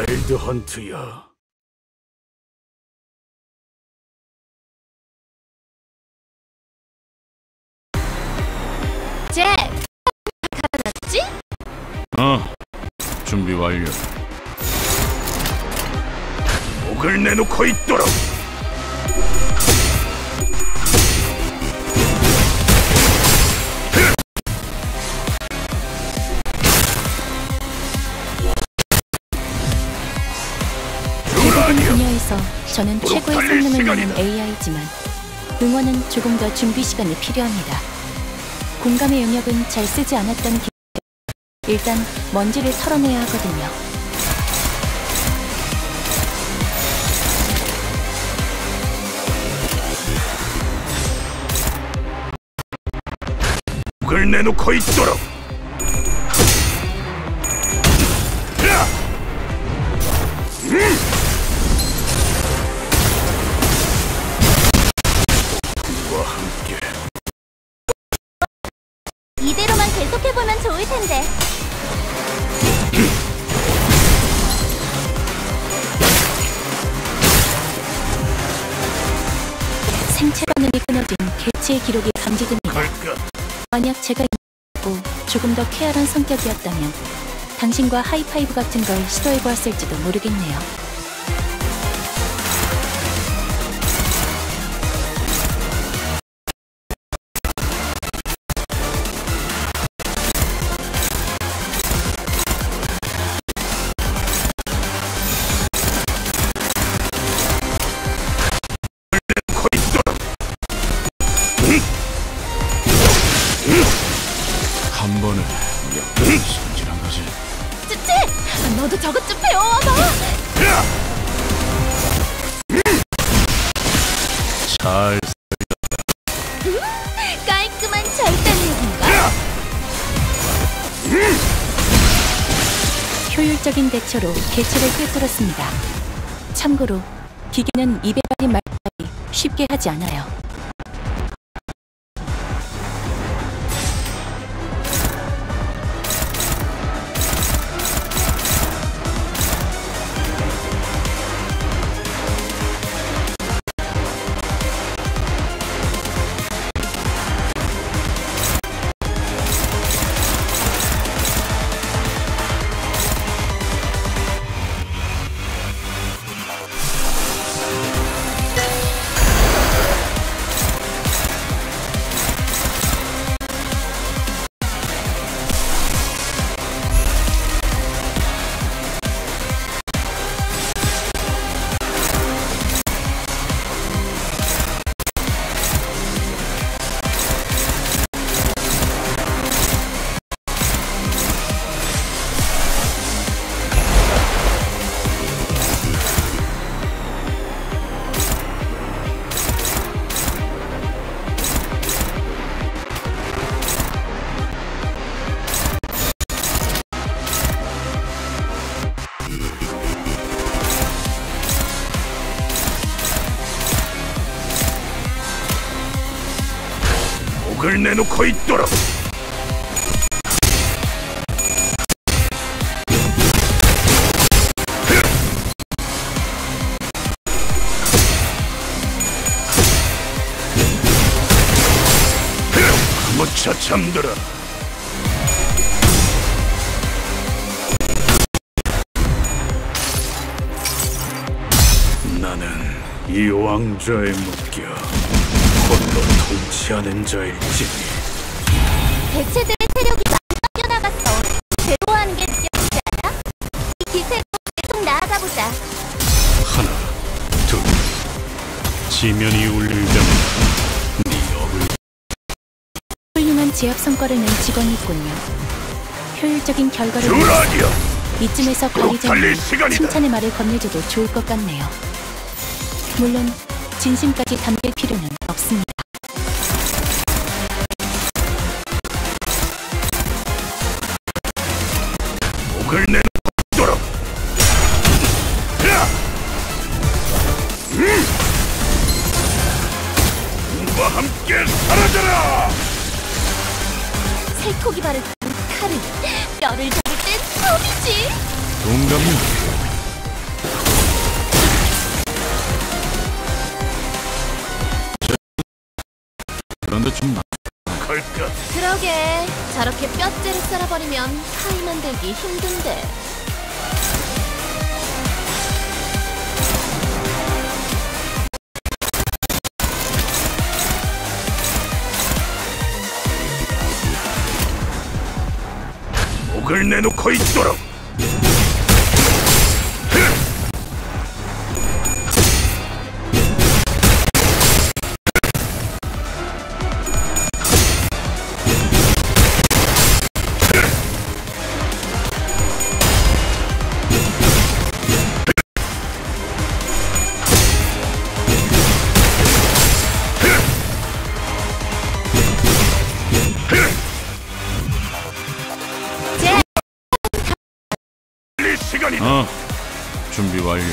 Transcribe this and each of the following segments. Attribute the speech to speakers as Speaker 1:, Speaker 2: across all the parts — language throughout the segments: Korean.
Speaker 1: 와일드 헌트야.
Speaker 2: 잭! 가져놨지?
Speaker 1: 준비 완료. 목을 내놓고 있도록.
Speaker 2: 대부분 분야에서 저는 최고의 성능을 내는 AI지만 응원은 조금 더 준비 시간이 필요합니다. 공감의 영역은 잘 쓰지 않았던 일단 먼지를 털어내야 하거든요.
Speaker 1: 목을 내놓고 있도록. 와 함께.
Speaker 2: 이대로만 계속해보면 좋을 텐데. 생체 반응이 끊어진 개체의 기록이 감지됩니다. 만약 제가 조금 더 쾌활한 성격이었다면 당신과 하이파이브 같은 걸 시도해보았을지도 모르겠네요.
Speaker 1: 한 번에 약간 성질한 거지.
Speaker 2: 쯔쯔! 너도 저것 좀 배워와봐!
Speaker 1: 잘
Speaker 2: 깔끔한 절단력인가? 효율적인 대처로 개체를 꿰뚫었습니다. 참고로 기계는 입에 발린 말까지 쉽게 하지 않아요.
Speaker 1: 목을 내놓고 있도록. 무차 잠들어. 나는 이 왕좌에 묶여 홀로 통치하는 자일지니.
Speaker 2: 대체들의 세력이 많이 빠져나갔어. 괴로워하는 게 느껴지지 않아? 이 기세로 계속 나아가보자.
Speaker 1: 하나, 둘. 지면이 울리려면 네 업을.
Speaker 2: 훌륭한 제압 성과를 낸 직원이 있군요. 효율적인 결과를
Speaker 1: 듀라디아!
Speaker 2: 이쯤에서 관리자는
Speaker 1: 시간이다.
Speaker 2: 칭찬의 말을 건네줘도 좋을 것 같네요. 물론 진심까지 담길 필요는 없습니다.
Speaker 1: 목을 내놓도록. 과 함께 사라져라.
Speaker 2: 살코기 바를 칼은 뼈를 자를 땐 처음이지.
Speaker 1: 동감이 할까?
Speaker 3: 그러게 저렇게 뼈째를 썰어버리면 타이 만들기 힘든데.
Speaker 1: 목을 내놓고 있도록. 시간이다.
Speaker 4: 준비 완료.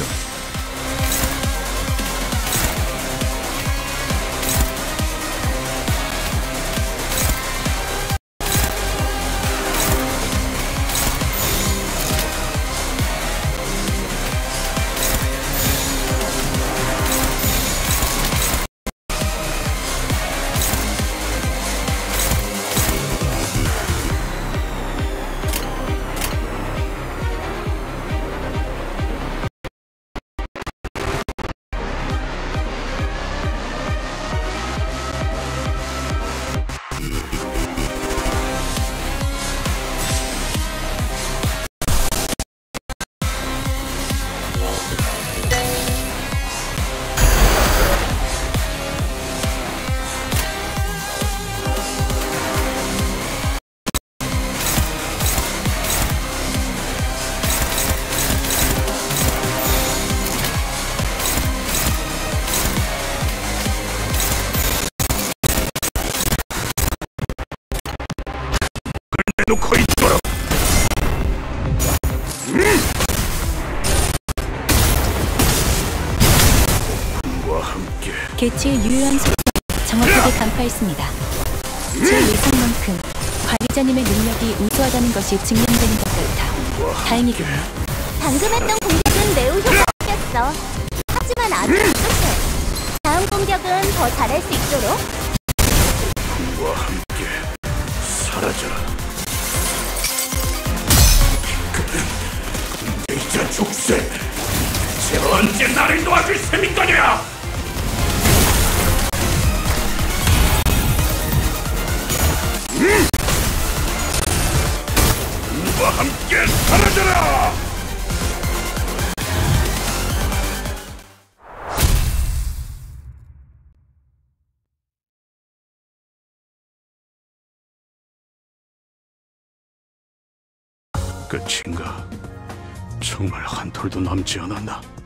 Speaker 1: 놓고 있도록. 과 함께
Speaker 2: 개체의 유효한 속성을 정확하게 간파했습니다. 제 예상만큼 관리자님의 능력이 우수하다는 것이 증명되는 것 같아 다행이군요.
Speaker 3: 방금 했던 공격은 매우 효과적이었어. 하지만 아직 부족해. 다음 공격은 더 잘할 수 있도록.
Speaker 1: 과 함께 사라져라. 이자 족쇄, 대체 언제 나를 도와줄 셈인 거냐? 과 함께 사라져라! 끝인가? 정말 한 톨도 남지 않았나?